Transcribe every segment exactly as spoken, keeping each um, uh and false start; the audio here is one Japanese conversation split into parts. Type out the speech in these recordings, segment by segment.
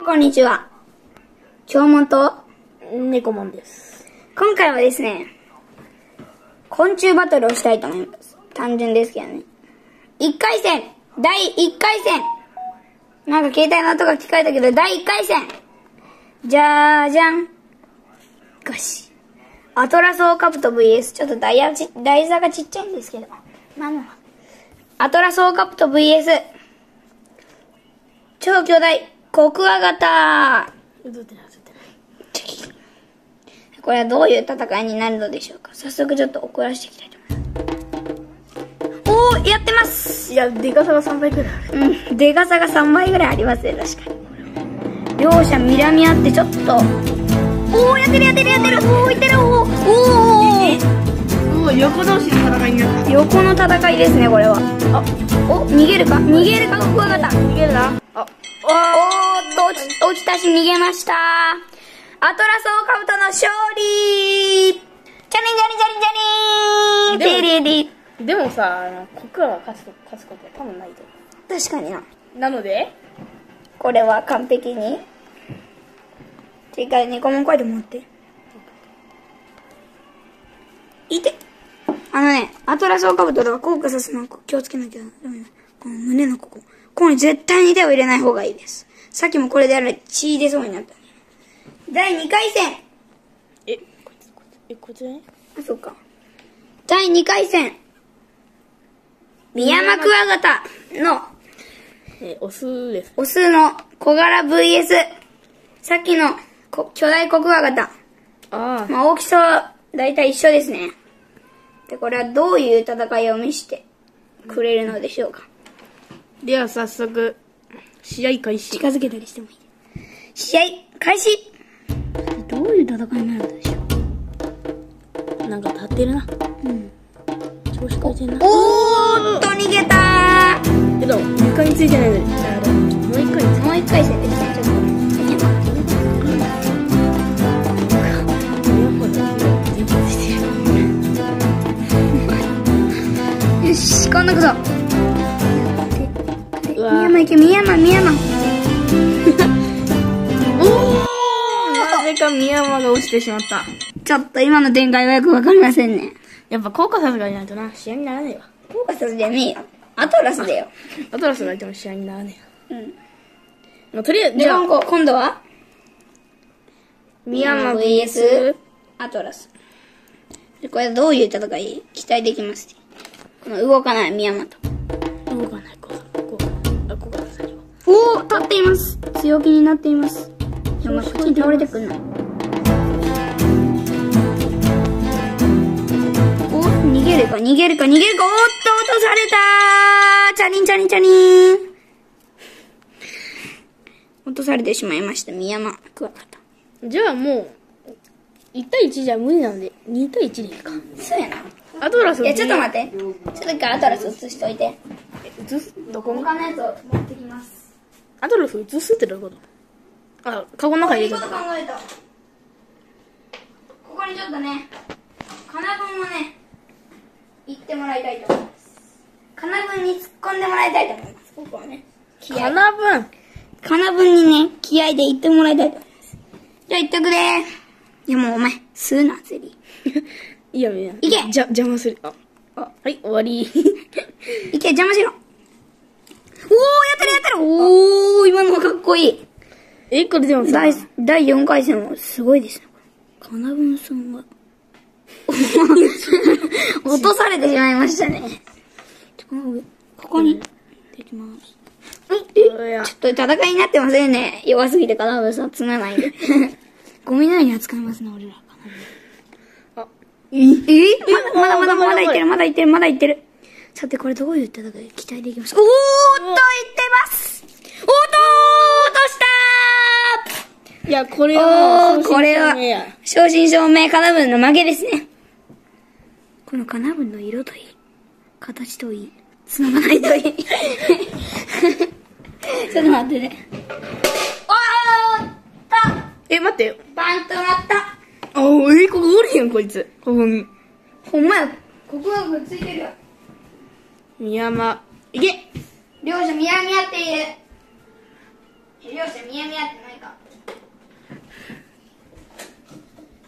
こんにちは。京本と猫もんです。 今回はですね、昆虫バトルをしたいと思います。単純ですけどね。いっかい戦だいいっかい戦なんか携帯の音が聞こえたけど、だいいっかい戦じゃーじゃんガシアトラスオオカブト ブイエス ちょっと台やち台座がちっちゃいんですけど、まあまあアトラスオオカブト ブイエス 超巨大コクワガタ。 映ってない映ってない。 これはどういう戦いになるのでしょうか。早速ちょっと送らせていきたいと思います。おー、やってます。 いや、でかさがさんばいくらいある。 うん、でかさがさんばいぐらいありますね、確かに。両者睨み合ってちょっと。おー、やってるやってるやってる。おー、いってる。おー、おー。 おー、横同士の戦いになった。 横の戦いですね、これは。あ、お、逃げるか逃げるか、クワガタ。 逃げるな。あ、 おーっと、落ち、落ちたし逃げました。アトラスオオカブトの勝利。チャリンチャリンチャリンチャリン。テレリ。 でもさ、コクワが勝つと勝つことは多分ないと。 確かにな。 なので、 これは完璧に。てか、猫もんこいで持って。いて。あのね、アトラスオオカブトとか効果さすの気をつけなきゃダメだ。この胸のここ。ここに絶対に手を入れない方がいいです。さっきもこれでやられ血出そうになった。だいにかい戦。 え、こいつ、こいつ、え、こいつね。 あ、そっか。だいにかい戦。ミヤマクワガタの、 え、オスです。 オスの小柄 ブイエス。さっきのこ巨大コクワガタ。 ああ。 まあ大きさはだいたい一緒ですね。で、これはどういう戦いを見せてくれるのでしょうか。 では早速、試合開始。 近づけたりしてもいい。試合開始。どういう戦いになるのでしょなんか立ってるな。 う。うん。 調子こいてるな。 おーっと逃げたー。 けど、床についてないので、あの、もう一回もう一回戦ですね。ちょっとよし、今度こそ。 うわミヤマ行け、ミヤマ、ミヤマ。 おー、なぜかミヤマが落ちてしまった。 ちょっと今の展開がよくわかりませんね。 やっぱ効果さすがいないとな、試合にならねえわ。 効果さすじゃねえよ。アトラスだよ。 アトラスがいても試合にならねえわ。 うん。 まあ、とりあえず、 で、 じゃあ、 今今度はミヤマブイエス アトラス。でこれどういう戦い期待できます。この動かないミヤマと。 動かない、こう、こう、あ、ここが最後。 おお、立っています。強気になっています。でも、こっちに倒れてくんない。お、逃げるか、逃げるか、逃げるか。おーっと、落とされたー。チャリンチャリンチャリン。落とされてしまいました、ミヤマクワガタ。 じゃあもう、いち対いちじゃ無理なので、に対いちでいいか。 そうやな。 アトラスをいや、ちょっと待って。ちょっと一回アトラス映しといて。 映すどこ他のやつを持ってきます。 アトラス映すってどういうことあ、カゴの中にいい入れちゃった。 こと考えた。ここにちょっとね、金分をね、言ってもらいたいと思います。金分に突っ込んでもらいたいと思います。ここはね。気合。 かなぶん。 金分にね、気合で言ってもらいたいと思います。じゃあ言っとくでー。いやもうお前、吸うな、ゼリー。 いやいや。 いけじゃ、邪魔する。あ、あ、はい、終わり。 いけ、邪魔しろ。おー、やってるやってる。おー、今のかっこいい。 え、これでもさ、 第、第よんかい戦はすごいですね。金分さんが。落とされてしまいましたね。この上、ここに、できます。 いや、 ちょっと戦いになってませんね。弱すぎて金分さん積まないで。ゴミのように扱いますね、俺ら。 あ、 ええままだまだまだいってる、まだいってる、まだいってる。さて、これどういう戦い期待できますか。おーっと、いってますおーっとー落としたーいや、これはもう、 おー、これは正真正銘や、 正真正銘金分の負けですね。この金分の色といい、形といい、繋がないといい。ちょっと待ってね。おーっとえ、待って。 バンとなった。 あ、え、ここおるやん、こいつ。ここに。 ほんまや、ここがくっついてるよ。 ミヤマ、いけ両者見やみ合っている。両者見やみ合ってないか。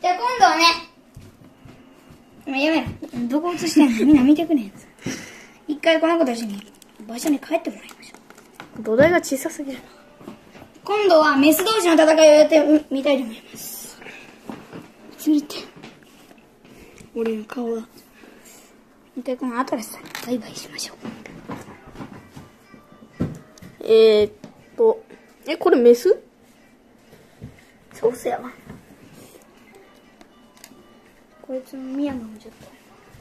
じゃあ今度はね、もうやめろ。どこ映してんのみんな見てくれん。一回この子たちに場所に帰ってもらいましょう。 土台が小さすぎる。 今度はメス同士の戦いをやってみたいと思います。ついて。俺の顔が。一回このアトラスさんにバイバイしましょう。 えーっと、え、これメス？ そうっすやわ。こいつのミヤマもちょっと。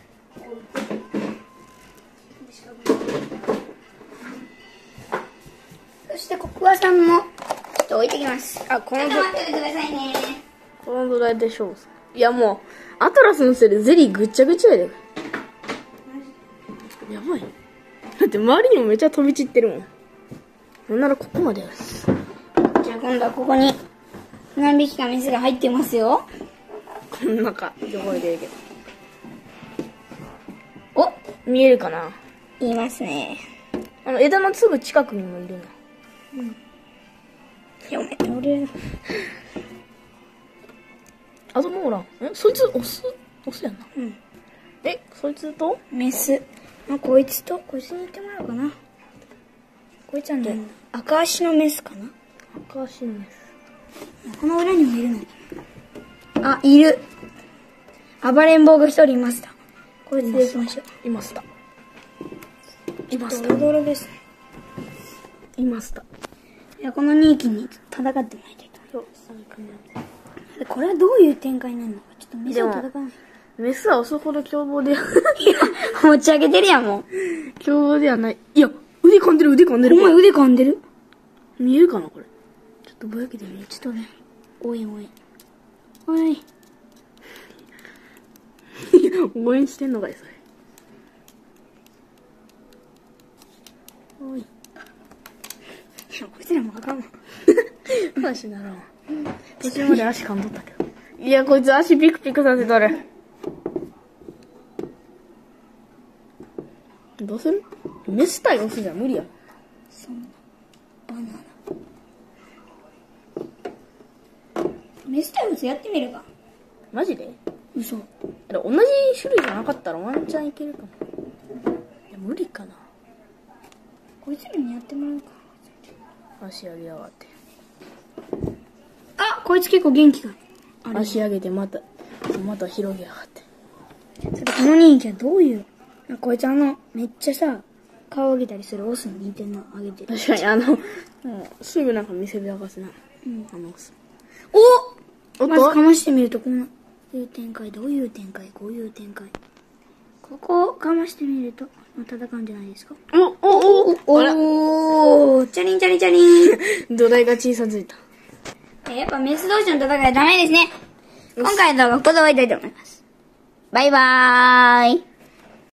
そしてコクワさんもちょっと置いてきます。 あ、このちょっと待っててくださいね。 この土台で勝負する。いやもう、アトラスのせいでゼリーぐっちゃぐちゃやで。やばい。だって周りにもめっちゃ飛び散ってるもん。なんならここまでやる。 じゃあ今度はここに何匹かメスが入ってますよ。 この中、汚れてるけど。 お、 見えるかな？ いますね。 あの、枝のすぐ近くにもいるな。 やめ、俺。 あともうおらん。え、そいつ、オス、オスやんな。 うん。 え、そいつとメス。あ、こいつと、こいつに行ってもらおうかな。こいつはね、赤足のメスかな。 赤足のメス。 この裏にもいるの。あ、いる。暴れん坊が一人いました。こいつで行きましょう。 いました。いました。 ドロドロですね。 いました。 いや、このに匹に戦ってもらいたいと思います。これはどういう展開になるのか、ちょっとメスを戦わない。 メスは押すほど凶暴で、 持ち上げてるやん、もう。 凶暴ではない。いや、腕噛んでる、腕噛んでる。 お前腕噛んでる？ 見えるかな、これ。ちょっとぼやけてみる。 ちょっとね。おいおい。おい。 応援してんのかい、それ。 おい。いや、こいつらもあかんわ。 話ならん。途中まで足噛んどったけど。いや、こいつ足ピクピクさせとる。どうする？メス対オスじゃ無理や。 そんな。バナナ。メス対オスやってみるか。 マジで？ 嘘。 同じ種類じゃなかったらワンチャンいけるかも。いや、無理かな。 こいつらにやってもらうか。 足上げやがって。 あ、こいつ結構元気がある。 足上げてまた、また広げやがって。 それこの人気はどういう、こいつあの、めっちゃさ、顔上げたりするオスに似てんな、上げてる。 確かにあの、すぐなんか見せびらかすな。 うん。 あのオス。 おまずかましてみると、こういう展開、どういう展開、こういう展開。ここをかましてみると、戦うんじゃないですか。 お、お、お、 お、おー、チャリンチャリンチャリン。 土台が小さついた。 やっぱメス同士の戦いはダメですね。今回の動画はここで終わりたいと思います。バイバーイ。